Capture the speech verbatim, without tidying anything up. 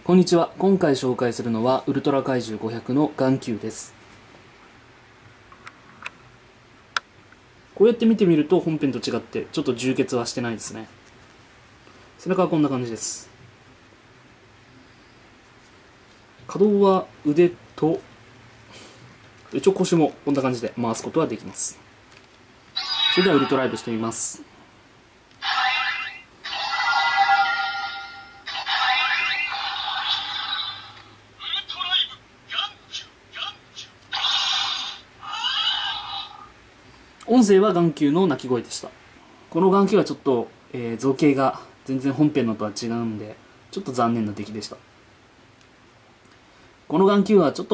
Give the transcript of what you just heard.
こんにちは。今回紹介するのはウルトラ怪獣ごひゃくの眼球です。こうやって見てみると本編と違ってちょっと充血はしてないですね。背中はこんな感じです。可動は腕と一応腰もこんな感じで回すことはできます。それではウルトライブしてみます。音声は眼球の鳴き声でした。この眼球はちょっと、えー、造形が全然本編のとは違うんでちょっと残念な出来でした。この眼球はちょっと